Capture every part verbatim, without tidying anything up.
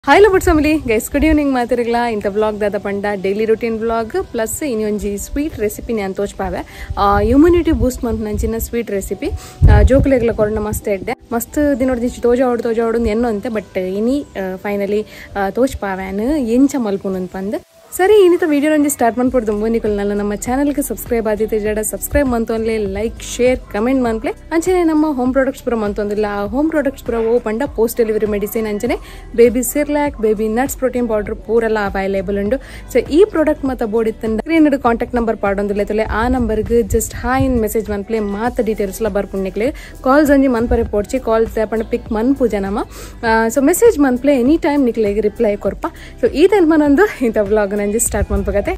Hii Lovebirdz Family, guys, good evening. Mathirigla in the vlog dada panda daily routine vlog plus inonji sweet recipe nan tochpave. Immunity boost month nanchina sweet recipe. Jokulegla korna mast edde. Mast dinodi toja odu toja odu enno ante but ini finally tochpave anu encha malpunun pand. ಸರಿ ಇನ್ನಿತ video ನಂಜಿ start ಮಾಡ್ಕೊಡ್ದು ಮೂನಿಕಲ್ ನಲ್ಲ ನಮ್ಮ channel ಗೆ subscribe ಆದಿತ್ತೆ ಜಡ subscribe ಮಂತೊಂದ್ಲೆ like share comment ಮನ್ಪ್ಲೆ ಅಂಚನೆ ನಮ್ಮ home products ಪುರ ಮಂತೊಂದಿಲ್ಲ ಆ ಹೋಮ್ ಪ್ರಾಡಕ್ಟ್ಸ್ ಪುರ ಓ ಪಂಡ ಪೋಸ್ಟ್ ಡೆಲಿವರಿ ಮೆಡಿಸಿನ್ ಅಂಚನೆ baby Cerelac baby nuts protein powder ಪೂರೆಲ್ಲ ಅವೈಲೇಬಲ್ ಉಂಡು ಸೊ ಈ ಪ್ರಾಡಕ್ಟ್ ಮತ್ತ ಬೋಡಿತ್ತಂಡ ಸ್ಕ್ರೀನ್ ಕಾಂಟ್ಯಾಕ್ಟ್ ನಂಬರ್ ಪಾಡೊಂದಿಲ್ಲ ತಲೆ ಆ ನಂಬರ್ ಗೆ ಜಸ್ಟ್ ಹಾಯ್ ಇನ್ ಮೆಸೇಜ್ ಮನ್ಪ್ಲೆ ಮಾತ ಡೀಟೇಲ್ಸ್ ಲ ಬರ್ಪುಣ್ಣಿಕ್ಲೆ ಕಾಲ್ಸ್ ಅಂಜಿ ಮನ್ಪರೆ ಪೋಡ್ಚಿ ಕಾಲ್ ತಪಂಡ ಪಿಕ್ ಮನ್ ಪೂಜಾ ನಮ ಸೊ ಮೆಸೇಜ್ ಮನ್ಪ್ಲೆ ಎನಿ ಟೈಮ್ ನಿಕ್ಲೆಗೆ ರಿಪ್ಲೈ ಕೊರ್ಪ ಸೊ ಈ ಟೈಮ್ ಮನೊಂದು ಇಂತ ವ್ಲಾಗ್ ನಂಜಿ ಸ್ಟಾರ್ಟ್ ಮಾಡ್ಬೇಕತೆ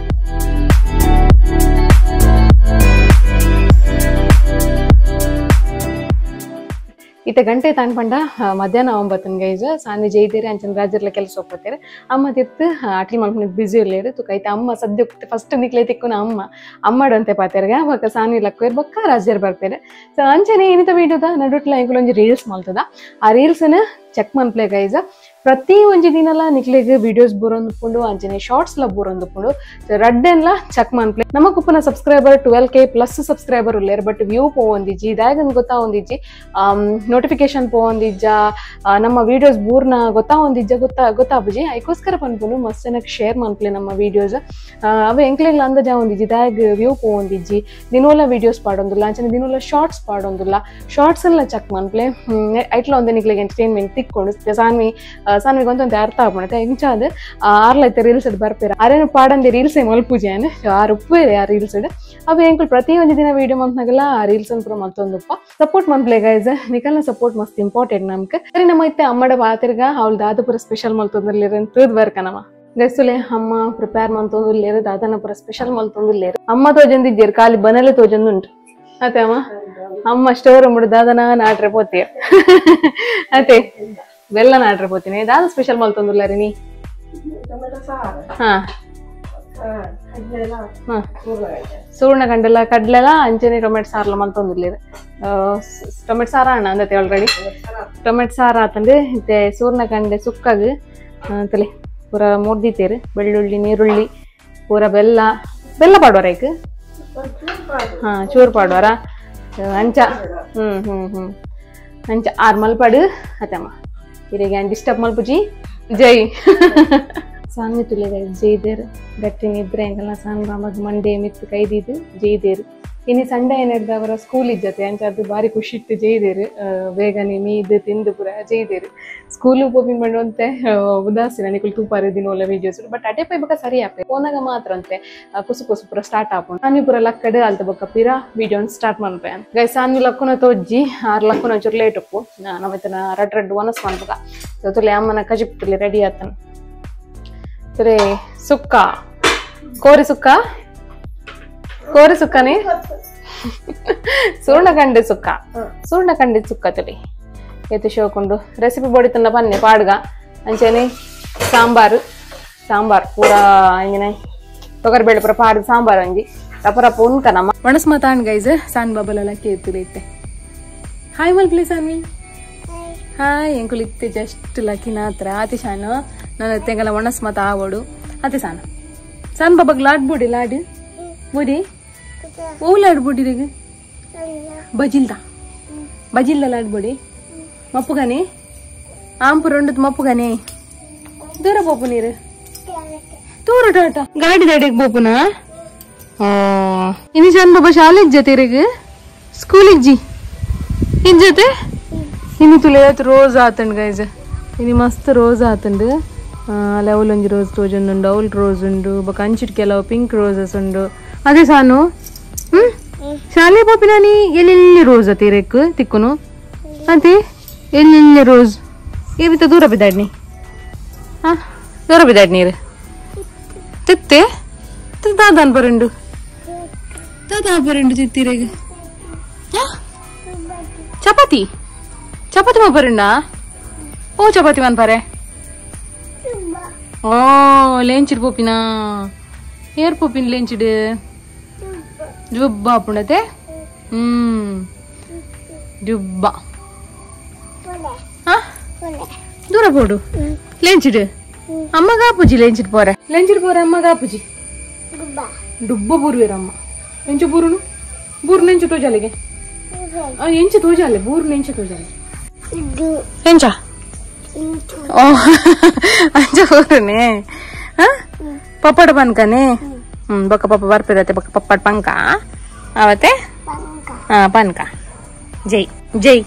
ಇತ್ತ ಗಂಟೆ ತಾಂಡ್ಪಂಡ ಮಧ್ಯಾಹ್ನ ಒಂಬತ್ತನ್ ಗೈಜ ಸಾನಿ ಜೈದೇರಿ ಅಂಚನ್ ರಾಜರ್ಲ ಕೆಲಸ ಹೋಗ್ತಾರೆ ಅಮ್ಮ ತಿರ್ತು ಅಟ್ಲಿ ಮಾಡ್ಕೊಂಡು ಬಿಸಿ ಇರ್ಲೇರು ತುಕೈತೆ ಅಮ್ಮ ಸದ್ಯ ಫಸ್ಟ್ ನಿಕ್ಲೆ ತಿಕ್ಕುನ ಅಮ್ಮ ಅಮ್ಮಡಂತೆ ಪಾತೆರ್ಗ ಬಕ್ಕ ಸಾನಿ ಲಕ್ಕ ಇರ್ಬಕ್ಕ ರಾಜರ್ ಬರ್ತಾರೆ ಸೊ ಅಂಚನೆ ಏನಿತ ವಿಡಿಯೋದ ನಡುಟ್ಲ ಇಂಕೊಳೊಂಜಿ ರೀಲ್ಸ್ ಮಾಡ್ತದ ಆ ರೀಲ್ಸ್ನ ಚೆಕ್ ಮನ್ಪ್ಲೆ ಗೈಜ ಪ್ರತಿ ಒಂಜಿ ದಿನಲ ನಿಕ್ಲೆಗೆ ವಿಡಿಯೋಸ್ ಬರೋಂದುಕೊಂಡು ಅಂಚನೆ ಶಾರ್ಟ್ಸ್ ಲ ಬರೋಂದುಕೊಂಡು ರಡ್ಡೆನ್ಲ ಚೆಕ್ ಮನ್ಪ್ಲೆ ನಮಕ್ ಉಪ್ಪನ subscriber twelve K plus subscriber ಉಲ್ಲೇರು ಬಟ್ ವ್ಯೂ ಪೋವಂದಿಜ್ಜಿ ಇದಾಗನ್ ಗೊತ್ತಾ ಒಂದಿಜ್ಜಿ ನೋಟಿಫಿಕೇಶನ್ ಪೋವಂದಿಜ್ಜ ನಮ್ಮ ವಿಡಿಯೋಸ್ ಬೂರ್ನ ಗೊತ್ತಾ ಒಂದಿಜ್ಜ ಗೊತ್ತಾ ಗೊತ್ತಾಬುಜಿ ಅದಕ್ಕೋಸ್ಕರ ಪನ್ಪುನು ಮಸ್ತ್ ಜನಕ್ಕೆ ಶೇರ್ ಮನ್ಪ್ಲೆ ನಮ್ಮ ವಿಡಿಯೋಸ್ ಅವ ಎಂಕ್ಲೆಗ್ಲ ಅಂದಜ ಒಂದಿಜ್ಜಿ ಇದಾಗ ವ್ಯೂ ಪೋವಂದಿಜ್ಜಿ ದಿನೋಲ ವಿಡಿಯೋಸ್ ಪಾಡೊಂದಿಲ್ಲ ಅಂಚನೆ ದಿನೋಲ ಶಾರ್ಟ್ಸ್ ಪಾಡೊಂದಿಲ್ಲ ಶಾರ್ಟ್ಸ್ ಎಲ್ಲ ಚೆಕ್ ಮನ್ಪ್ಲೆ ಐಟ್ಲ ಒಂದೇ ನಿಕ್ಲೆಗೆ ಎಂಟರ್ಟೈನ್ಮೆಂಟ್ ತಿಕ್ಕೊಂಡು ಸಾನ್ವಿ ಸಾನ್ವಿಗೆ ಒಂದೊಂದು ಅರ್ಥ ಆಗ್ಬಿಡುತ್ತೆ ಹೆಂಚಾದ ಆರ್ಲೈತೆ ರೀಲ್ಸ್ ಅದು ಬರ್ಪೇರ ಅರೇನು ಪಾಡಂದೆ ರೀಲ್ಸ್ ಮಲ್ಪೂಜೆನೆ ಆರು ಉಪ್ಪು ಇದೆ ಆ ರೀಲ್ಸ್ ಅವು ಎಂಕಲ್ ಪ್ರತಿ ಒಂದು ದಿನ ವಿಡಿಯೋ ಮಂತ್ನಾಗೆಲ್ಲ ಆ ರೀಲ್ಸ್ ಪೂರ ಮತ್ತೊಂದು ಉಪ್ಪ ಸಪೋರ್ಟ್ ಮಂತ್ಲೆ ಗೈಸ್ ನಿಕಲ್ನ ಸಪೋರ್ಟ್ ಮಸ್ತ್ ಇಂಪಾರ್ಟೆಂಟ್ ನಮ್ಗೆ ಸರಿ ನಮ್ಮ ಐತೆ ಅಮ್ಮಡ ಬಾತಿರ್ಗ ಅವಳು ದಾದ ಪೂರ ಸ್ಪೆಷಲ್ ಮಲ್ತೊಂದಿಲ್ಲ ತೂದ್ ಬರ್ಕ ನಮ್ಮ ಗೈಸುಲೆ ಅಮ್ಮ ಪ್ರಿಪೇರ್ ಮಂತೊಂದಿಲ್ಲೇರು ದಾದನ ಪೂರ ಸ್ಪೆಷಲ್ ಮಲ್ತೊಂದಿಲ್ಲೇರು ಅಮ್ಮ ತೋಜಂದಿದ್ದೀರು ಖಾಲಿ ಬನಲೆ ತೋಜಂದು ಉಂಟು ಅತ್ತೆ ಅಮ್ಮ ಅಮ್ಮ ಸ್ಟೋರ್ ಮುಡು ದಾದನ ನಾಟ್ರೆ ಪೋತೀಯ ಅತ್ತೆ ಬೆಲ್ಲ ನಾಟ್ರೆ ಪೋತೀನಿ ದಾದ ಸ್ಪೆಷಲ್ ಮಲ್ತೊಂದಿಲ್ಲ ರೀ ನೀ ಹಾ ಹಾ ಸೂರ್ಣ ಕಂಡೆಲ್ಲ ಕಡ್ಲೆಲ್ಲ ಅಂಚನೆ ಟೊಮೆಟೊ ಸಾರ್ಲ ಮಲ್ತೊಂದಿಲ್ಲ ಟೊಮೆಟೊ ಸಾರ ಅಣ್ಣ ಅಂದತೆ ಆಲ್ರೆಡಿ ಟೊಮೆಟೊ ಸಾರ ಆತಂದ್ರೆ ಮತ್ತೆ ಸೂರ್ಣ ಕಂಡೆ ಸುಕ್ಕಾಗ ತಲೆ ಪೂರ ಮುರ್ದಿತ್ತೇರು ಬೆಳ್ಳುಳ್ಳಿ ನೀರುಳ್ಳಿ ಪೂರ ಬೆಲ್ಲ ಬೆಲ್ಲ ಪಾಡುವರ ಈಗ ಹಾ ಚೂರು ಪಾಡುವರ ಅಂಚ ಹ್ಮ್ ಹ್ಮ್ ಹ್ಮ್ ಅಂಚ ಆರ್ ಮಲ್ಪಾಡು ಅತ್ತಮ್ಮ ಇರಿಗೆ ಡಿಸ್ಟರ್ಬ್ ಮಲ್ಪುಜಿ ಜೈ ಸಾನ್ವಿ ತುಲೆ ಜೈದೇರು ಗಟ್ಟಿ ನಿದ್ರೆ ಹೆಂಗಲ್ಲ ಸಾನ್ ಬಾಮದ್ ಮಂಡೆ ಮಿತ್ತು ಕೈದಿದ್ದು ಜೈದೇರು ಇನ್ನು ಸಂಡೆ ಏನಿಡ್ದ ಅವರ ಸ್ಕೂಲ್ ಇಜ್ಜತೆ ಅಂಚ ಅದು ಭಾರಿ ಖುಷಿ ಇತ್ತು ಜೈದೇರು ಬೇಗನೆ ಮೀದು ತಿಂದು ಪುರ ಜೈದೇರು ಸ್ಕೂಲು ಪೋಪಿಂಗ್ ಮಾಡುವಂತೆ ಉದಾಸೀನ ನಿಕುಲ್ ತೂಪಾರು ದಿನೋಲ್ಲ ವೀಡಿಯೋಸ್ ಬಟ್ ಅಟೆ ಪೈ ಬಕ್ಕ ಸರಿ ಆಪೆ ಫೋನಾಗ ಮಾತ್ರ ಅಂತೆ ಕುಸು ಕುಸು ಪುರ ಸ್ಟಾರ್ಟ್ ಆಪುಂಡು ಸಾನ್ವಿ ಪುರ ಲಕ್ಕಡೆ ಅಲ್ತ ಬಕ್ಕ ಪಿರ ವಿಡಿಯೋನ್ ಸ್ಟಾರ್ಟ್ ಮಾಡ್ಪೆ ಗೈ ಸಾನ್ವಿ ಲಕ್ಕುನ ತೋಜ್ಜಿ ಆರ್ ಲಕ್ಕುನ ಚೂರು ಲೇಟ್ ಉಪ್ಪು ನಮ್ಮತನ ರಡ್ ರಡ್ ಒನಸ್ ಮಾಡ್ಬೇಕ ತುಲೆ ಅಮ್ಮನ ಕಜಿಪ್ತುಲಿ ರೆಡಿ ಆತನ ಸರಿ ಸುಕ್ಕ ಕೋರಿ ಸುಕ್ಕ ಕೋರಿ ಸುಕ್ಕನೆ ಸೂರ್ಣ ಕಂಡೆ ಸುಕ್ಕ ಸೂರ್ಣ ಕಂಡೆ ಸುಕ್ಕ ತುಲಿ ಎತ್ತು ಶೋಕೊಂಡು ರೆಸಿಪಿ ಬೋಡಿತನ್ನ ಪನ್ನೆ ಪಾಡ್ಗ ಅಂಚನೆ ಸಾಂಬಾರು ಸಾಂಬಾರ್ ಪೂರಾ ಇಂಜಿನ ತೊಗರಿಬೇಳೆ ಪೂರ ಪಾಡ್ದು ಸಾಂಬಾರು ಅಂಜಿ ರಪರಪ್ಪ ಉನ್ಕ ನಮ್ಮ ಒಣಸ್ ಮಾತಾಣ್ ಗೈಸ್ ಸಾನ್ ಬಾಬಲೆಲ್ಲ ಕೇಳ್ತಿಲ್ಲ ಇತ್ತೆ ಹಾಯ್ ಮಲ್ಪ್ಲಿ ಸಾನ್ವಿ ಹಾಯ್ ಎಂಕುಲ್ ಇತ್ತೆ ಜಸ್ಟ್ ಲಕ್ಕಿನ ಹತ್ರ ಆತಿ ಶಾನು ನನ್ನ ತೆಂಗಲ ಒಣಸ್ ಮಾತ ಆವಡು ಅತಿ ಸಾನ ಸಾನ್ ಬಾಬಾಗ್ ಲಾಡ್ ಬುಡಿ ಲಾಡ್ ಬುಡಿ ಓ ಲಾಡ್ ಬುಡಿರಿಗ ಬಜಿಲ್ದ ಬಜಿಲ್ದ ಲಾಡ್ ಬುಡಿ ಮಪ್ಪುಗನೆ ಆಂಪು ರೊಂಡದ್ ಮಪ್ಪುಗನೆ ದೂರ ಪೋಪು ನೀರು ದೂರ ಟಾಟ ಗಾಡಿ ದಾಡಿಗೆ ಪೋಪುನ ಇನ್ನು ಶಾನ್ ಬಾಬಾ ಶಾಲೆ ಇಜ್ಜತಿರಿಗ ಸ್ಕೂಲ್ ಇಜ್ಜಿ ಇಜ್ಜತೆ ಇನ್ನು ತುಲೆ ರೋಸ್ ಆತಂಡ್ ಗೈಜ ಇನ್ನು ಮಸ್ತ್ ರೋಸ್ ಆತಂಡ್ ಅಲ್ಲ ಅವಲೊಂಜಿ ರೋಸ್ ತೋಜೊಂದುಂಡು ಅವಲ್ ರೋಸ್ ಉಂಡು ಬೊಕ ಅಂಚಿಟ್ ಕೆಲವು ಪಿಂಕ್ ರೋಸಸ್ ಉಂಡು ಅದೇ ಸಾನು ಹ್ಮ್ ಶಾಲೆ ಪಾಪಿನ ನೀ ಎಲ್ಲೆಲ್ಲಿ ರೋಸ್ ಅತಿರೆಕ್ ತಿಕ್ಕುನು ಅಂತೆ ಎಲ್ಲೆಲ್ಲಿ ರೋಸ್ ಏವಿತ ದೂರ ಬಿದ್ದಾಡ್ನಿ ಹಾ ದೂರ ಬಿದ್ದಾಡ್ ನೀರು ತಿತ್ತೆ ದಾದಾನ್ ಬರಂಡು ದಾದಾ ಬರಂಡು ತಿತ್ತಿರೆಗ್ ಚಪಾತಿ ಚಪಾತಿ ಮಾ ಬರಂಡಾ ಓ ಚಪಾತಿ ಮನ್ ಪಾರೆ ಓ ಲೇಂಚಿಡ್ ಪೋಪಿನ ಏರ್ ಪೋಪಿನ ಲೇಂಚಿಡ್ ಜುಬ್ಬ ಪುಣತೆ ಹ್ಮ್ ಜುಬ್ಬ ಹಾ ದೂರ ಬೋಡು ಲೆಂಚಿಡು ಅಮ್ಮ ಗಾಪುಜಿ ಲೆಂಚಿಡ್ ಪೋರೆ ಲೆಂಚಿಡ್ ಪೋರೆ ಅಮ್ಮ ಗಾಪುಜಿ ಡುಬ್ಬ ಬೂರ್ವೇರಮ್ಮ ಎಂಚು ಬೂರುನು ಬೂರು ನೆಂಚು ತೋಜಾಲಿಗೆ ಎಂಚು ತೋಜಾಲೆ ಬೂರು ನೆಂಚು ತೋಜಾಲೆ ಎಂಚ ಓ ಅಂಚ ಬೂರುನೆ ಪಪ್ಪಡ ಪನ್ಕನೆ ಹ್ಮ್ ಬೊಕ್ಕ ಪಪ್ಪ ಬರ್ಪಿರತ್ತೆ ಬೊಕ್ಕ ಪಪ್ಪಡ ಪಂಕ ಅವತ್ತೆ ಹಾ ಪನ್ಕ ಜೈ ಜೈ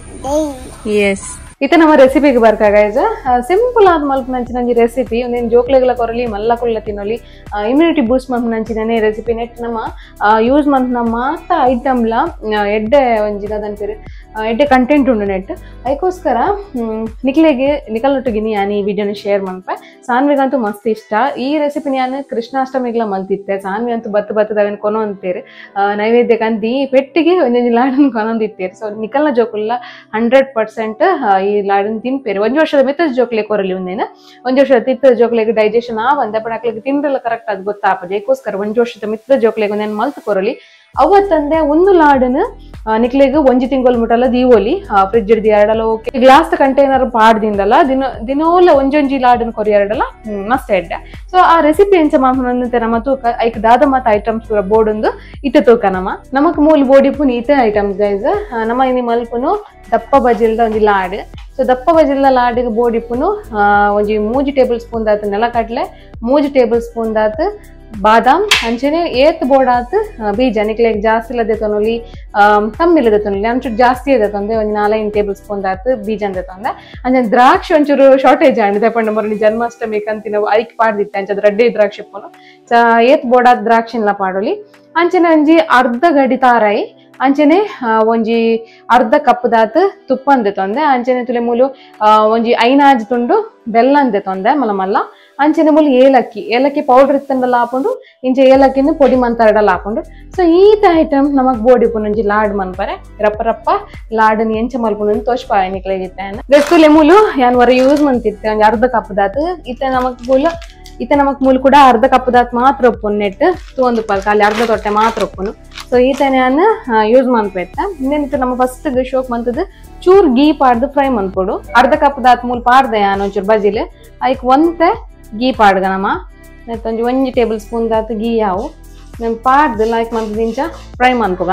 ಎಸ್ ಇತ ನಮ್ಮ ರೆಸಿಪಿಗೆ ಬರ್ಕ ಗೈಸ್ ಸಿಂಪಲ್ ಆದ ಮಲ್ಪ ನಂಚಿನ ರೆಸಿಪಿ ಒಂದೇನು ಜೋಕ್ಲೆಗಳ ಕೊರಲಿ ಮಲ್ಲ ಕುಳ್ಳ ತಿನ್ನಲಿ ಇಮ್ಯುನಿಟಿ ಬೂಸ್ಟ್ ಮಲ್ಪ ನಂಚಿನೇ ರೆಸಿಪಿ ನೆಟ್ ನಮ್ಮ ಯೂಸ್ ಮಂತ್ ಮಾತ ಐಟಮ್ಲ ಎಡ್ಡೆ ಒಂಜಿಗ ಅದಂತೀರಿ ಎಡ್ಡೆ ಕಂಟೆಂಟ್ ಉಂಡು ನೆಟ್ ಅದಕ್ಕೋಸ್ಕರ ನಿಕ್ಲೆಗೆ ನಿಕಲ್ನೊಟ್ಟಿಗೆ ನಾನು ಈ ವಿಡಿಯೋನ ಶೇರ್ ಮಾಡ್ಪೆ ಸಾನ್ವಿಗಂತೂ ಮಸ್ತ್ ಇಷ್ಟ ಈ ರೆಸಿಪಿ ನಾನು ಕೃಷ್ಣಾಷ್ಟಮಿಗಳ ಮಲ್ತಿತ್ತೆ ಸಾನ್ವಿ ಅಂತೂ ಬತ್ತು ಬತ್ತದವೇನು ಕೊನೋ ಅಂತೀರಿ ನೈವೇದ್ಯಕ್ಕಂತ ಈ ಪೆಟ್ಟಿಗೆ ಒಂದೊಂದು ಲಾಡನ್ನು ಕೊನೊಂದಿತ್ತೀರಿ ಸೊ ನಿಕಲ್ನ ಜೋಕುಲ್ಲ ಹಂಡ್ರೆಡ್ ಪರ್ಸೆಂಟ್ ಈ ಲಾಡನ್ ತಿನ್ಪೇರಿ ಒಂದ್ ವರ್ಷದ ಮೆತ್ತದ ಜೋಕ್ಲೆ ಕೊರಲಿ ಒಂದೇನ ಒಂದ್ ವರ್ಷದ ತಿತ್ತದ ಜೋಕ್ಲೆಗೆ ಡೈಜೆಷನ್ ಆವಂದ ಬಟ್ ಅಕ್ಲಿಗೆ ತಿಂದ್ರಲ್ಲ ಕರೆಕ್ಟ್ ಅದು ಗೊತ್ತಾಪದೆ ಅದಕ್ಕೋಸ್ಕರ ಒಂದ್ ವರ್ಷದ ಮೆತ್ತದ ಜೋಕ್ಲೆಗೆ ಒಂದೇನು ಮಲ್ತು ಕೊರಲಿ ಅವತ್ತಂದೆ ಒಂದು ಲಾಡನ್ ನಿಕ್ಲೆಗೆ ಒಂಜಿ ತಿಂಗಳು ಮುಟ್ಟಲ್ಲ ದೀವೋಲಿ ಫ್ರಿಡ್ಜ್ ಹಿಡ್ದು ಎರಡಲ್ಲ ಓಕೆ ಗ್ಲಾಸ್ ಕಂಟೈನರ್ ಪಾಡ್ದಿಂದಲ್ಲ ದಿನ ದಿನೋಲ್ಲ ಒಂಜೊಂಜಿ ಲಾಡನ್ ಕೊರಿ ಎರಡಲ್ಲ ಮಸ್ತ್ ಎಡ್ಡೆ ಸೊ ಆ ರೆಸಿಪಿ ಎಂಚ ಮಾಮನಂತೆ ನಮ್ಮ ತೂಕ ಐಕ್ ದಾದ ಮತ್ತ ಐಟಮ್ಸ್ ಪೂರ ಬೋರ್ಡ್ ಒಂದು ಇತ ತೂಕ ನಮ್ಮ ನಮಕ್ ಮೂಲ ಬೋಡಿ ಪುನ್ ಇತ ಐಟಮ್ಸ್ ಗೈಸ್ ನಮ್ಮ ಇನಿ ಮಲ್ಪುನು ದಪ್ಪ ಬಜಿಲ್ದ ಒಂಜಿ ಲಾಡ್ ಸೊ ದಪ್ಪ ಬಜಿಲ್ದ ಲಾಡಿಗೆ ಬೋಡಿ ಪುನು ಒಂಜಿ ಮೂಜಿ ಟೇಬಲ್ ಸ್ಪೂನ್ ದಾತ್ ನೆಲಕಡ್ಲೆ ಮೂಜಿ ಟೇಬಲ್ ಸ್ಪೂನ್ ದಾತ್ ಬಾದಾಮ್ ಅಂಚೆನೆ ಏತ್ ಬೋಡಾತ್ ಬೀಜ ನಿಕ್ಲೆಗ್ ಜಾಸ್ತಿ ಇಲ್ಲದೆ ತೊನೊಲಿ ಕಮ್ಮಿ ಇಲ್ಲದೆ ತೊನೊಲಿ ಅಂಚೂರು ಜಾಸ್ತಿ ಇದೆ ತಂದೆ ಒಂದು ನಾಲ್ಕೈದು ಟೇಬಲ್ ಸ್ಪೂನ್ ದಾತ್ ಬೀಜ ಅಂತ ತಂದೆ ಅಂಚೆ ದ್ರಾಕ್ಷಿ ಒಂಚೂರು ಶಾರ್ಟೇಜ್ ಆಂಡ್ ದಪ್ಪಂಡ ಮರಳಿ ಜನ್ಮಾಷ್ಟಮಿ ಕಂತಿನ ಐಕ್ ಪಾಡ್ದಿತ್ತೆ ಅಂಚೆ ರೆಡ್ಡಿ ದ್ರಾಕ್ಷಿ ಪುನು ಏತ್ ಬೋಡಾತ್ ದ್ರಾಕ್ಷಿನ್ಲ ಪಾಡೋಲಿ ಅಂಚೆನೆ ಒಂಜಿ ಅರ್ಧ ಗಡಿ ತಾರಾಯಿ ಅಂಚೆನೆ ಒಂಜಿ ಅರ್ಧ ಕಪ್ ದಾತ್ ತುಪ್ಪ ಅಂದೆ ತೊಂದೆ ಅಂಚೆನೆ ತುಲೆ ಮೂಲು ಒಂಜಿ ಐನಾಜ್ ತುಂಡು ಬೆಲ್ಲ ಅಂದೆ ತೊಂದೆ ಮಲ್ಲ ಮಲ್ಲ ಅಂಚೆನೆ ಮೂಲು ಏಲಕ್ಕಿ ಏಲಕ್ಕಿ ಪೌಡರ್ ಇತ್ತಂಡಲ್ಲ ಹಾಕೊಂಡು ಇಂಚೆ ಏಲಕ್ಕಿನ ಪೊಡಿ ಮಂತಾರಡಲ್ಲ ಹಾಕೊಂಡು ಸೊ ಈತ ಐಟಮ್ ನಮಗ್ ಬೋಡಿ ಪುನಂಜಿ ಲಾಡ್ ಮನ್ಪರೆ ರಪ್ಪ ರಪ್ಪ ಲಾಡನ್ ಎಂಚ ಮಲ್ಪುನ ತೋಷ್ಪಾಯ ನಿಕ್ಲೆಗಿತ್ತೆ ತುಲೆ ಮೂಲು ಯಾನ್ ವರ ಯೂಸ್ ಮಂತಿತ್ತೆ ಒಂಜಿ ಅರ್ಧ ಕಪ್ ದಾತ್ ಇತ್ತೆ ನಮಗ್ ಮೂಲು ಇತ್ತೆ ನಮಕ್ ಮೂಲು ಕೂಡ ಅರ್ಧ ಕಪ್ ದಾತ್ ಮಾತ್ರ ಉಪ್ಪುನ್ ನೆಟ್ ತೂಂದು ಪಾಲ್ ಖಾಲಿ ಅರ್ಧ ತೊಟ್ಟೆ ಮಾತ್ರ ಉಪ್ಪುನು ಸೊ ಈತ ನಾನು ಯೂಸ್ ಮಾಡ್ಪೇತೆ ಇನ್ನೇನಿತ್ತು ನಮ್ಮ ಫಸ್ಟ್ ಶೋಕ್ ಮಂತದ್ದು ಚೂರ್ ಗೀ ಪಾಡ್ದು ಫ್ರೈ ಮನ್ಪೊಡು ಅರ್ಧ ಕಪ್ ದಾತ್ ಮೂಲ್ ಪಾಡ್ದೆ ನಾನು ಒಂಚೂರು ಬಜಿಲೆ ಐಕ್ ಒಂತೆ ಗೀ ಪಾಡ್ಗ ನಮ್ಮ ಒಂಜಿ ಒಂಜಿ ಟೇಬಲ್ ಸ್ಪೂನ್ ದಾತ್ ಗೀ ಯಾವು ನಾನು ಪಾಡ್ದು ಲೈಕ್ ಮಂತದ ಇಂಚ ಫ್ರೈ ಮನ್ಪುಗ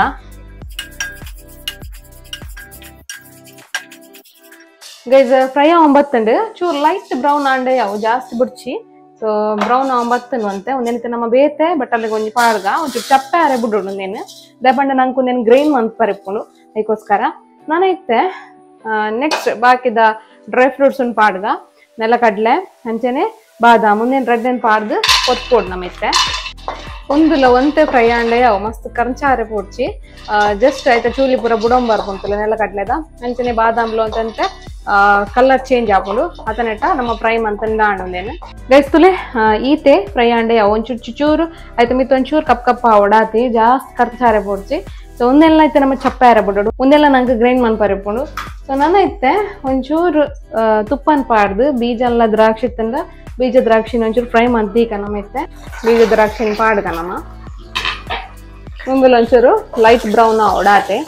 ಗೈಸ್ ಫ್ರೈ ಒಂಬತ್ತಂಡು ಚೂರ್ ಲೈಟ್ ಬ್ರೌನ್ ಆಂಡೆ ಯಾವು ಜಾಸ್ತಿ ಬುಡ್ಚಿ ಸೊ ಬ್ರೌನ್ ಒಂಬತ್ತನು ಅಂತೆ ಒಂದೇನಿತ್ತು ನಮ್ಮ ಬೇತೆ ಬಟ್ ಅಲ್ಲಿಗೆ ಒಂಜಿ ಪಾಡ್ಗ ಒಂಚೂರು ಚಪ್ಪೆ ಅರೆ ಬಿಡೋಡು ಒಂದೇನು ದಯಪಂಡ ನಂಗೆ ಒಂದೇನು ಗ್ರೈನ್ ಮಂತ್ ಪರಿಪುಳು ಅದಕ್ಕೋಸ್ಕರ ನಾನು ಇತ್ತೆ ನೆಕ್ಸ್ಟ್ ಬಾಕಿದ ಡ್ರೈ ಫ್ರೂಟ್ಸ್ ಒಂದು ಪಾಡ್ಗ ನೆಲಕಡ್ಲೆ ಅಂಚೆನೆ ಬಾದಾಮ್ ಮುಂದೇನು ರೆಡ್ ಏನು ಪಾಡ್ದು ಕೊತ್ಕೊಡು ನಮ್ಮ ಇತ್ತೆ ಒಂದುಲ ಒಂತೆ ಫ್ರೈ ಆಂಡೆ ಅವು ಮಸ್ತ್ ಕರ್ಚಾರೆ ಪೋಡ್ಚಿ ಜಸ್ಟ್ ಆಯ್ತಾ ಚೂಲಿ ಪೂರ ಬುಡಂಬರ್ಕೊಂತಲ್ಲ ನೆಲಕಡ್ಲೆದ ಅಂಚೆನೆ ಬಾದಾಮ್ಲು ಅಂತಂತೆ ಕಲರ್ ಚೇಂಜ್ ಆಪುಂಡು ಅತನೆಟ ನಮ್ಮ ಫ್ರೈ ಮಂತಂಡ ಆಂಡೇನು ಗೈಸ್ ತುಲೆ ಈತೆ ಫ್ರೈ ಆಂಡೆ ಒಂಚೂರು ಚುಚೂರು ಆಯ್ತು ಮಿತ್ ಒಂಚೂರು ಕಪ್ ಕಪ್ ಒಡಾತಿ ಜಾಸ್ತಿ ಕರ್ಚಾರೆ ಪೋಡ್ಚಿ ಸೊ ಒಂದೆಲ್ಲ ಐತೆ ನಮ್ಮ ಚಪ್ಪಾರೆ ಬಿಡೋಡು ಒಂದೆಲ್ಲ ನಂಗೆ ಗ್ರೈಂಡ್ ಮನ್ಪರಿಪುಂಡು ಸೊ ನಾನು ಐತೆ ಒಂಚೂರು ತುಪ್ಪನ್ ಪಾಡ್ದು ಬೀಜ ಎಲ್ಲ ದ್ರಾಕ್ಷಿ ತಂದ ಬೀಜ ದ್ರಾಕ್ಷಿನ ಒಂಚೂರು ಫ್ರೈ ಮಂತೀಕ ನಮ್ಮ ಐತೆ ಬೀಜ ದ್ರಾಕ್ಷಿನ ಪಾಡ್ಗ ನಮ್ಮ ಮುಂಬಲ್ ಒಂಚೂರು ಲೈಟ್ ಬ್ರೌನ್ ಒಡಾತೆ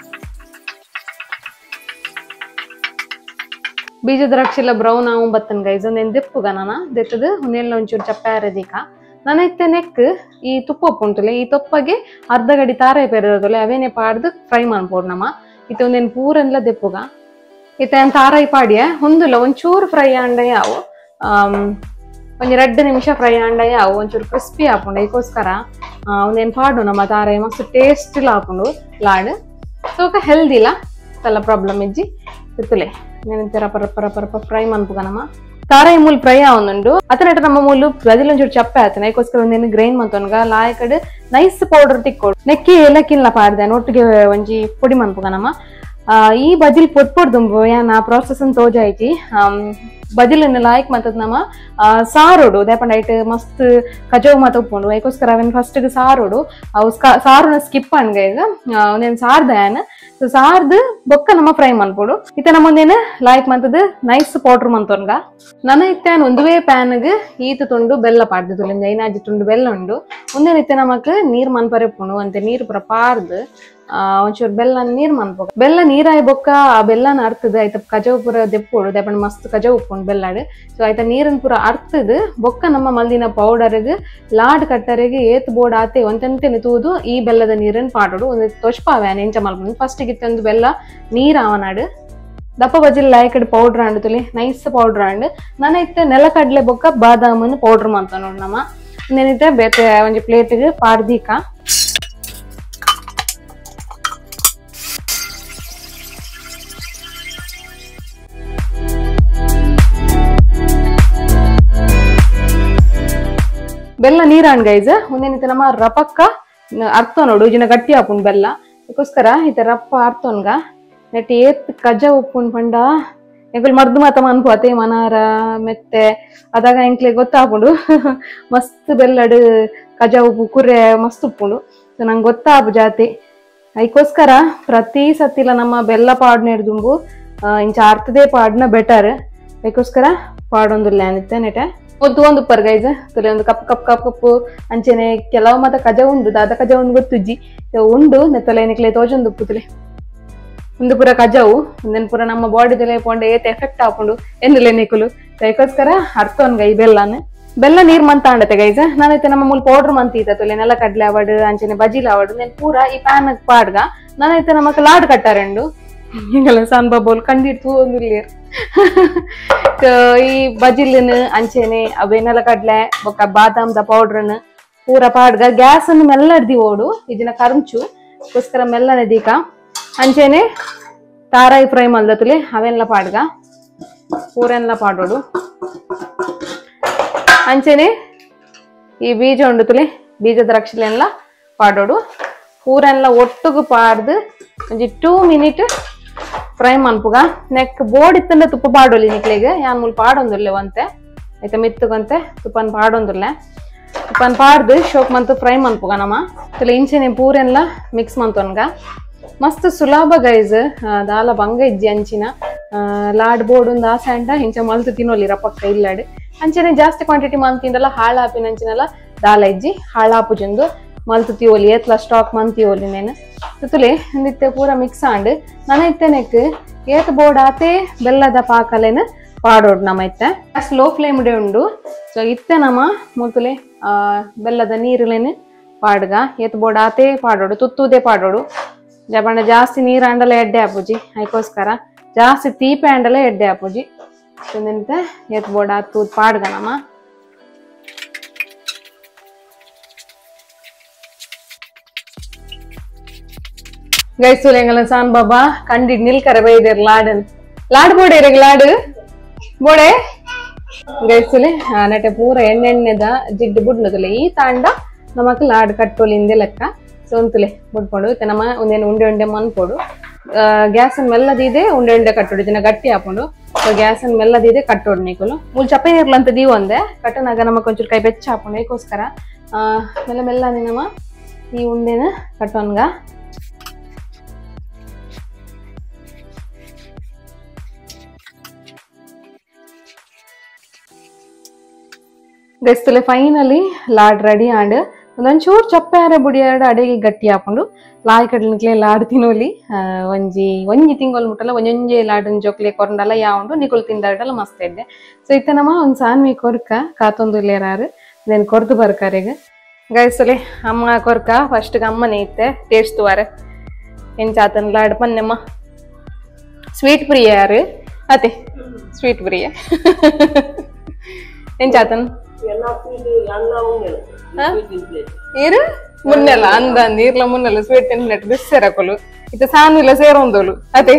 ಬೀಜ ದ್ರಾಕ್ಷಿ ಎಲ್ಲ ಬ್ರೌನ್ ಆವು ಬತ್ತನ್ ಗೈಸ್ ಒಂದೇನು ದೆಪ್ಪುಗ ನಾನು ದೆತ್ತದು ಒಂದೆಲ್ಲ ಒಂಚೂರು ಚಪ್ಪಾರೆ ದೀಕ ನಾನೈತೆ ನೆಕ್ ಈ ತುಪ್ಪ ಉಪ್ಪುಂಟುಲೆ ಈ ತುಪ್ಪಗೆ ಅರ್ಧ ಗಡಿ ತಾರೆ ಪೆರದಲೆ ಅವೇನೆ ಪಾಡ್ದು ಫ್ರೈ ಮಾಡ್ಬೋದು ನಮ್ಮ ಇತ್ತೆ ಒಂದೇನು ಪೂರೆಲ್ಲ ದೆಪ್ಪುಗ ಇತ್ತೆ ತಾರಾಯಿ ಪಾಡಿಯ ಒಂದುಲ್ಲ ಒಂಚೂರು ಫ್ರೈ ಆಂಡೆ ಯಾವು ಒಂಜಿ ರೆಡ್ ನಿಮಿಷ ಫ್ರೈ ಆಂಡೆ ಯಾವು ಒಂಚೂರು ಕ್ರಿಸ್ಪಿ ಹಾಕೊಂಡು ಅದಕ್ಕೋಸ್ಕರ ಒಂದೇನು ಪಾಡು ನಮ್ಮ ತಾರಾಯಿ ಮಸ್ತ್ ಟೇಸ್ಟ್ ಇಲ್ಲ ಹಾಕೊಂಡು ಲಾಡ್ ಸೊ ಹೆಲ್ದಿ ಇಲ್ಲ ಎಲ್ಲ ಪ್ರಾಬ್ಲಮ್ ಇಜ್ಜಿ ಇತ್ತುಲೆ నేనంతే రప రప రప రప ఫ్రై మన్పుగనమా ತಾರಾಯಿ ಮೂಲ್ ಫ್ರೈ ಆವೊಂದುಂಡು ಅತನೆಟ ನಮ್ಮ ಮೂಲು ಬದಿಲ ಒಂಚೂರು ಚಪ್ಪೆ ಆತನ ಅದಕ್ಕೋಸ್ಕರ ಒಂದೇನು ಗ್ರೈಂಡ್ ಮಂತೊನ್ಗ ಲಾಯಕಡ್ ನೈಸ್ ಪೌಡರ್ ತಿಕ್ಕೋಡು ನೆಕ್ಕಿ ಏಲಕ್ಕಿನ್ಲ ಪಾಡ್ದೆ ಒಟ್ಟಿಗೆ ಒಂಜಿ ಪೊಡಿ ಮನ್ಪುಗನಮ ಈ ಬಜಿಲ್ ಪೊಟ್ ಪೊಡ್ದುಂಬು ಯಾನ್ ಆ ಪ್ರಾಸೆಸ್ ಅನ್ನು ತೋಜಾಯ್ತಿ ಬಜಿಲನ್ನು ಲಾಯ್ಕ್ ಮತ್ತದ ನಮ್ಮ ಸಾರೋಡು ದೇಪಂಡ ಐಟ್ ಮಸ್ತ್ ಕಜೋಗ್ ಮಾತ ಉಪ್ಪುಂಡು ಅದಕ್ಕೋಸ್ಕರ ಅವೇನು ಫಸ್ಟ್ಗೆ ಸಾರೋಡು ಅವು ಸಾರುನ ಸ್ಕಿಪ್ ಅನ್ಗ ಈಗ ಒಂದೇನು ಸಾರ್ದ ಯಾನ್ ಸೊ ಸಾರ್ದು ಬೊಕ್ಕ ನಮ್ಮ ಫ್ರೈ ಮನ್ಪೊಡು ಇತ್ತ ನಮ್ಮೊಂದೇನು ಲಾಯ್ಕ್ ಮಂತದ ನೈಸ್ ಪೌಡರ್ ಮಂತೊನ್ಗ ನನ್ನ ಇತ್ತೆ ಒಂದುವೇ ಪ್ಯಾನ್ಗೆ ಈತ ತುಂಡು ಬೆಲ್ಲ ಪಾಡ್ದು ಐನಾಜಿ ತುಂಡು ಬೆಲ್ಲ ಉಂಡು ಒಂದೇನು ಇತ್ತೆ ನಮಕ್ ನೀರ್ ಮನ್ಪರೆ ಉಪ್ಪುಂಡು ಅಂತೆ ನೀರು ಪೂರ ಪಾರ್ದು ಒಂಚೂರು ಬೆಲ್ಲ ನೀರು ಮನ್ಪೋಗ ಬೆಲ್ಲ ನೀರಾಯಿ ಬೊಕ್ಕ ಆ ಬೆಲ್ಲನ ಅರ್ತದ ಆಯ್ತ ಕಜವು ಪೂರ ದೆಪ್ಪೋಡು ದೆಪ್ಪಣ ಮಸ್ತ್ ಕಜವು ಉಪ್ಪುಂಡು ಬೆಲ್ಲಾಡು ಸೊ ಆಯ್ತ ನೀರನ್ ಪೂರ ಅರ್ತದ ಬೊಕ್ಕ ನಮ್ಮ ಮಲ್ದಿನ ಪೌಡರ್ಗೆ ಲಾಡ್ ಕಟ್ಟರಿಗೆ ಏತ್ ಬೋರ್ಡ್ ಆತೆ ಒಂತೆಂತೆನೆ ತೂದು ಈ ಬೆಲ್ಲದ ನೀರನ್ನು ಪಾಡೋಡು ಒಂದು ತೊಷ್ಪಾವ್ಯಾನ ಎಂಚ ಮಲ್ಪುಂಡು ಫಸ್ಟ್ ಗಿತ್ತಂದು ಬೆಲ್ಲ ನೀರು ಅವನಾಡು ದಪ್ಪ ಬಜ್ಜಿಲ್ ಲಾಯ್ಕಡ್ ಪೌಡರ್ ಅಂಡು ತುಲಿ ನೈಸ್ ಪೌಡರ್ ಅಂಡು ನಾನು ಇತ್ತೆ ನೆಲಕಡ್ಲೆ ಬೊಕ್ಕ ಬಾದಾಮನ್ನು ಪೌಡರ್ ಮಾಡ್ತ ನೋಡು ನಮ್ಮ ಇನ್ನೇನಿತ್ತೆ ಬೇತೆ ಒಂಜಿ ಪ್ಲೇಟಿಗೆ ಪಾಡ್ದೀಕ ಬೆಲ್ಲ ನೀರಾಣ್ ಗೈಜ ಒಂದೇನಿತ್ತೆ ನಮ್ಮ ರಪಕ್ಕ ಅರ್ಥ ನೋಡು ಇಜಿನ ಗಟ್ಟಿ ಹಾಪುಂಡು ಬೆಲ್ಲ ಅದಕ್ಕೋಸ್ಕರ ಇತ್ತೆ ರಪ್ಪ ಅರ್ಥನ್ಗ ನೆಟ್ಟಿ ಏತ್ ಕಜ ಉಪ್ಪುಂಡು ಪಂಡ ಎಂಕುಲು ಮರ್ದು ಮಾತ ಮನ್ಪೋತೆ ಮನಾರ ಮೆತ್ತೆ ಅದಾಗ ಎಂಕ್ಲೆ ಗೊತ್ತಾಪುಂಡು ಮಸ್ತ್ ಬೆಲ್ಲಡ್ ಕಜ ಉಪ್ಪು ಕುರೆ ಮಸ್ತ್ ಉಪ್ಪುಂಡು ಸೊ ನಂಗೆ ಗೊತ್ತಾಪು ಜಾತಿ ಅದಕ್ಕೋಸ್ಕರ ಪ್ರತಿ ಸತ್ತಿಲ ನಮ್ಮ ಬೆಲ್ಲ ಪಾಡ್ನ ಹಿಡ್ದುಂಬು ಇಂಚ ಅರ್ಥದೇ ಪಾಡ್ನ ಬೆಟರ್ ಅದಕ್ಕೋಸ್ಕರ ಪಾಡೊಂದುಲ್ಲ ಅನಿತ್ತೆ ನೆಟೆ ಒದ್ದು ಒಂದು ಉಪ್ಪರ್ ಗೈಜ ತುಲೆ ಒಂದು ಕಪ್ ಕಪ್ ಕಪ್ ಕಪ್ಪು ಅಂಚೆನೆ ಕೆಲವು ಮಾತ ಕಜ ಉಂಡು ದಾದ ಕಜ ಉಂಡು ಗೊತ್ತುಜ್ಜಿ ಉಂಡು ನೆತ್ತಲೆ ನಿಕ್ಲೆ ತೋಜೊಂದು ಉಪ್ಪು ತುಲೆ ಒಂದು ಪೂರ ಕಜವು ಒಂದೇನು ಪೂರ ನಮ್ಮ ಬಾಡಿದಲ್ಲೇ ಪೋಂಡೆ ಏತ್ ಎಫೆಕ್ಟ್ ಹಾಕೊಂಡು ಎನ್ನುಲೆ ನಿಕುಲು ಅದಕ್ಕೋಸ್ಕರ ಅರ್ಥವನ್ಗ ಈ ಬೆಲ್ಲನ ಬೆಲ್ಲ ನೀರ್ ಮಂತ ಅಂಡತೆ ಗೈಜ ನಾನೈತೆ ನಮ್ಮ ಮೂಲ ಪೌಡರ್ ಮಂತೀತ ತುಲೆ ನೆಲ ಕಡ್ಲೆ ಅವಡು ಅಂಚೆನೆ ಬಜಿಲ್ ಅವಡು నేను ಪೂರ ಈ ಪ್ಯಾನ್ ಪಾಡ್ಗ ನಾನೈತೆ ನಮಕ್ ಲಾಡ್ ಕಟ್ಟಾರೆಂಡು ಹಿಂಗಲ್ಲ ಸಾನ್ ಬಾಬೋಲ್ ಕಂಡಿಡ್ತು ಒಂದು ಲೇರ್ ಈ ಬಜಿಲ್ನ ಅಂಚೆನೆ ಅವೇ ನೆಲ ಕಡ್ಲೆ ಬೊಕ್ಕ ಬಾದಾಮ್ದ ಪೌಡರ್ನ ಪೂರ ಪಾಡ್ಗ ಗ್ಯಾಸ್ ಅನ್ನು ಮೆಲ್ಲಡ್ದಿ ಓಡು ಇದನ್ನ ಕರ್ಮಚು ಅದಕ್ಕೋಸ್ಕರ ಮೆಲ್ಲನೆ ದೀಕ ಅಂಚೆನೆ ತಾರಾಯಿ ಫ್ರೈ ಮಲ್ದತುಲಿ ಅವೆಲ್ಲ ಪಾಡ್ಗ ಪೂರೆಲ್ಲ ಪಾಡೋಡು ಅಂಚೆನೆ ಈ ಬೀಜ ಉಂಡುತ್ತುಲಿ ಬೀಜ ದ್ರಾಕ್ಷಿಲೆಲ್ಲ ಪಾಡೋಡು ಪೂರೆಲ್ಲ ಒಟ್ಟುಗು ಪಾಡ್ದು ಒಂಜಿ ಟೂ ಮಿನಿಟ್ ಫ್ರೈ ಮನ್ಪುಗ ನೆಕ್ ಬೋರ್ಡ್ ಇತ್ತಂದ್ರೆ ತುಪ್ಪ ಪಾಡೋಲಿ ನಿಕ್ಲಿಗೆ ಯಾನ್ ಮೂಲ ಪಾಡೊಂದುಲ್ಲೆ ಒಂತೆ ಆಯ್ತಾ ಮಿತ್ತಗಂತೆ ತುಪ್ಪನ ಪಾಡೊಂದುಲ್ಲೆ ತುಪ್ಪನ ಪಾಡ್ದು ಶೋಕ್ ಮಂತು ಫ್ರೈ ಮನ್ಪುಗ ನಮ್ಮ ತುಲಿ ಇಂಚೆನೆ ಪೂರೆಲ್ಲ ಮಿಕ್ಸ್ ಮಂತೊನ್ಗ ಮಸ್ತ್ ಸುಲಭ ಗೈಸ್ ದಾಲ ಬಂಗ ಇಜ್ಜಿ ಅಂಚಿನ ಲಾಡ್ ಬೋರ್ಡ್ ಒಂದು ಆಸೆ ಅಂಟ ಇಂಚ ಮಲ್ತು ತಿನ್ನೋಲಿ ರಪಕ್ಕ ಇಲ್ಲಾಡು ಅಂಚನೆ ಜಾಸ್ತಿ ಕ್ವಾಂಟಿಟಿ ಮಂತಿಂದಲ್ಲ ಹಾಳಾಪಿನ ಅಂಚಿನಲ್ಲ ದಾಲ ಇಜ್ಜಿ ಹಾಳಾಪುಜಂದು ಮಲ್ತು ತಿಯೋಲಿ ಏತ್ಲ ಸ್ಟಾಕ್ ಮಂತಿಯೋಲಿ ನೇನು ತುಲೆ ನಿತ್ತೆ ಪೂರ ಮಿಕ್ಸ್ ಆಂಡ್ ನನ್ನ ಇತ್ತೆನೆಕ್ ಏತ್ ಬೋರ್ಡ್ ಆತೆ ಬೆಲ್ಲದ ಪಾಕಲೆನ ಪಾಡೋಡು ನಮ್ಮ ಇತ್ತೆ ಸ್ಲೋ ಫ್ಲೇಮ್ ಡೆ ಉಂಡು ಸೊ ಇತ್ತೆ ನಮ್ಮ ಮುತುಲೆ ಆ ಬೆಲ್ಲದ ನೀರುಲೇನು ಪಾಡ್ಗ ಏತ್ ಬೋರ್ಡ್ ಆತೆ ಪಾಡೋಡು ತುತ್ತುದೇ ಪಾಡೋಡು ಜಪಂಡ ಜಾಸ್ತಿ ನೀರು ಅಂಡಲ ಎಡ್ಡೆ ಹಾಪುಜಿ ಅದಕ್ಕೋಸ್ಕರ ಜಾಸ್ತಿ ತೀಪೆ ಅಂಡಲ ಎಡ್ಡೆ ಹಾಪುಜಿ ಎಂತ ಏತ್ ಬೋರ್ಡ್ ಆತು ಪಾಡ್ಗ ನಮ್ಮ ಗೈಸುಲೆಂಗಲ ಸಾನ್ ಬಾಬಾ ಕಂಡಿಡ್ ನಿಲ್ಕರ ಬೈದೇರ್ ಲಾಡನ್ ಲಾಡ್ ಬೋಡೇರೆಗ್ ಲಾಡು ಬೋಡೆ ಗೈಸುಲೆ ನಟೆ ಪೂರ ಎಣ್ಣೆಣ್ಣೆದ ಜಿಡ್ಡು ಬುಡ್ನದುಲೆ ಈ ತಾಂಡ ನಮಕ್ ಲಾಡ್ ಕಟ್ಟೋಲಿಂದೆ ಲೆಕ್ಕ ಸೊಂತುಲೆ ಮುಟ್ಕೊಂಡು ನಮ್ಮ ಒಂದೇನು ಉಂಡೆ ಉಂಡೆ ಮನ್ಕೊಡು ಗ್ಯಾಸ್ ಅನ್ ಮೆಲ್ಲದಿದೆ ಉಂಡೆ ಉಂಡೆ ಕಟ್ಟೋಡು ಇದನ್ನ ಗಟ್ಟಿ ಹಾಕೊಂಡು ಗ್ಯಾಸ್ ಅನ್ ಮೆಲ್ಲದಿದೆ ಕಟ್ಟೋಡು ನಿಕುಲು ಮೂಲ್ ಚಪ್ಪೆ ಇರ್ಲಂತ ದೀವ್ ಒಂದೆ ಕಟ್ಟನಾಗ ನಮಕ್ ಒಂಚೂರು ಕೈ ಬೆಚ್ಚ ಹಾಕೊಂಡು ಅದಕ್ಕೋಸ್ಕರ ಆ ಮೆಲ್ಲ ಮೆಲ್ಲನೆ ನಮ್ಮ ಈ ಉಂಡೆನ ಕಟ್ಟೋನ್ಗ ಗೈಸ್ತಲೆ ಫೈನಲಿ ಲಾಡ್ ರೆಡಿ ಆಂಡ್ ಒಂದೊಂಚೂರು ಚಪ್ಪಾರ ಬುಡಿಯಾಡ ಅಡೆಗೆ ಗಟ್ಟಿ ಹಾಕೊಂಡು ಲಾಯ್ ಕಡ್ಲಿಕ್ಲೆ ಲಾಡ್ ತಿನ್ನೋಲಿ ಒಂಜಿ ಒಂಜಿ ತಿಂಗಳು ಮುಟ್ಟಲ್ಲ ಒಂಜೊಂಜೆ ಲಾಡನ್ ಜೋಕ್ಲೆ ಕೊರಂಡಲ್ಲ ಯಾವಂಡು ನಿಕುಲು ತಿಂದಾಡಲ್ಲ ಮಸ್ತ್ ಇದ್ದೆ ಸೊ ಇತ್ತ ನಮ್ಮ ಒಂದು ಸಾನ್ವಿ ಕೊರ್ಕ ಕಾತೊಂದು ಲೇರಾರು నేను ಕೊರ್ದು ಬರ್ಕಾರೆಗ ಗೈಸಲೆ ಅಮ್ಮ ಕೊರ್ಕ ಫಸ್ಟ್ಗೆ ಅಮ್ಮನೇ ಇತ್ತೆ ಟೇಸ್ಟ್ ತುವಾರೆ ಎಂಚಾತನ್ ಲಾಡ್ ಪನ್ನೆಮ್ಮ ಸ್ವೀಟ್ ಪ್ರಿಯ ಯಾರು ಅತೆ ಸ್ವೀಟ್ ಪ್ರಿಯ ಎಂಚಾತನ್ ಇರು ಮುನ್ನೆಲ್ಲ ಅಂದ ನೀರ್ಲ ಮುನ್ನೆಲ್ಲ ಸ್ವೀಟ್ ತಿನ್ನಟ್ಟು ಬಿಸ್ಸೆರಕೊಲು ಇತ್ತ ಸಾನ್ವಿಲ ಸೇರೊಂದೋಲು ಅತೆ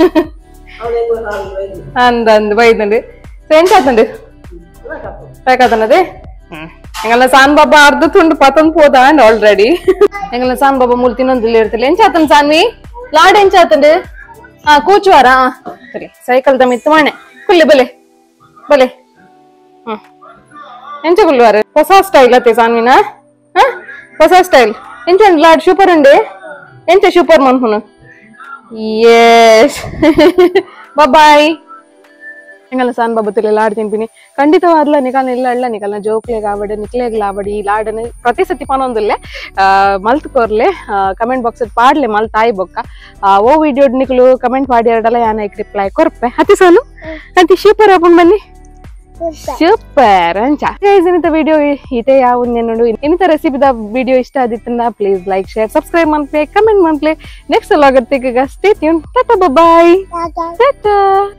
ಅಂದ ಅಂದ್ ಬೈದಂಡು ಎಂಚಾತಂಡು ಬೇಕತನದೆ ಎಂಗಲ್ಲ ಸಾನ್ ಬಾಬಾ ಅರ್ಧ ತುಂಡು ಪತಂದ್ ಪೋದ ಅಂಡ್ ಆಲ್ರೆಡಿ ಎಂಗಲ್ಲ ಸಾನ್ ಬಾಬಾ ಮೂಲ್ ತಿನ್ನೊಂದಿಲ್ಲ ಇರ್ತಿಲ್ಲ ಎಂಚಾತನ್ ಸಾನ್ವಿ ಲಾಡ್ ಎಂಚಾತಂಡು ಹಾ ಕೂಚುವಾರ ಸರಿ ಸೈಕಲ್ ದ ಮಿತ್ತು ಮಾಣೆ ಕುಲ್ಲೆ ಬಲೆ ಬಲೆ ಹ್ಮ್ ಎಂಚ ಕುಲ್ವಾರ ಹೊಸ ಸ್ಟೈಲ್ ಅತ್ತೆ ಸಾನ್ವಿನ ಹೊಸ ಸ್ಟೈಲ್ ಎಂಚ ಲಾಡ್ ಸೂಪರ್ ಉಂಡೆ ಎಂಚ ಸೂಪರ್ ಮನ್ಹುನು ಯೆಸ್ ಬಾಯ್ ನಿಕಲ್ನ ಸಾನ್ ಬಾಬುತ್ತಲ್ಲಿ ಲಾಡ್ ತಿನ್ಪಿನಿ ಖಂಡಿತವಾದ್ಲ ನಿಕಲ್ನ ಇಲ್ಲ ಅಲ್ಲ ನಿಕಲ್ನ ಜೋಕ್ಲೆಗ್ ಆವಡ್ ನಿಕ್ಲೆಗ್ ಆವಡ್ ಈ ಲಾಡನ್ ಪ್ರತಿ ಸತಿ ಪನೊಂದುಲ್ಲೆ ಮಲ್ತ್ ಕೋರ್ಲೆ ಕಮೆಂಟ್ ಬಾಕ್ಸ್ ಪಾಡ್ಲೆ ಮಲ್ತ್ ಆಯ್ ಬೊಕ್ಕ ಓ ವಿಡಿಯೋ ನಿಕಲು ಕಮೆಂಟ್ ಪಾಡಿ ಎರಡಲ್ಲ ಯಾನ ರಿಪ್ಲೈ ಕೊರ್ಪೆ ಹತ್ತಿ ಸೋನು ಅಂತಿ ಸೂಪರ್ ಆಪನ್ ಬನ್ನಿ ಸೂಪರ್ ಅಂಚ ಗೈಸ್ ಇನ್ನಿತ ವಿಡಿಯೋ ಇತೆ ಯಾವ ನೋಡು ಇನ್ನಿತ ರೆಸಿಪಿದ ವಿಡಿಯೋ ಇಷ್ಟ ಆದಿತ್ತಂದ ಪ್ಲೀಸ್ ಲೈಕ್ ಶೇರ್ ಸಬ್ಸ್ಕ್ರೈಬ್ ಮಾಡ್ಪ್ಲೆ ಕಮೆಂಟ್ ಮಾಡ್ಪ್ಲೆ ನೆಕ್ಸ್ಟ್ ವ್ಲಾಗ್ ಅರ್ತಿಗ ಸ್ಟೇ ಟ್ಯೂನ್ ಟಾಟಾ ಬೈ ಬೈ ಟಾಟಾ.